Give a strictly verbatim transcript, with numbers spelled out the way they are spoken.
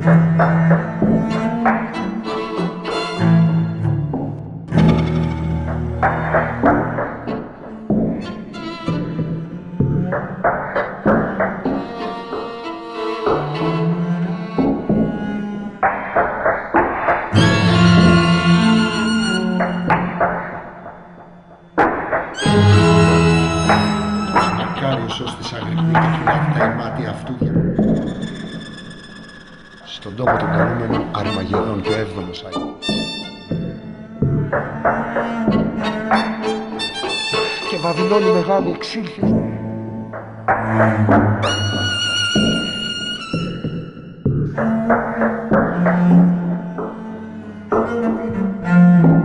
Μακάριος της αγρυπνή και φυλακτά η μάτια αυτού για... Στον τόπο των καλούμενων Αρμαγεδόν και ο έβδομος Άγιος. Και Βαβυλώνη μεγάλη εξήλθε. Thank you.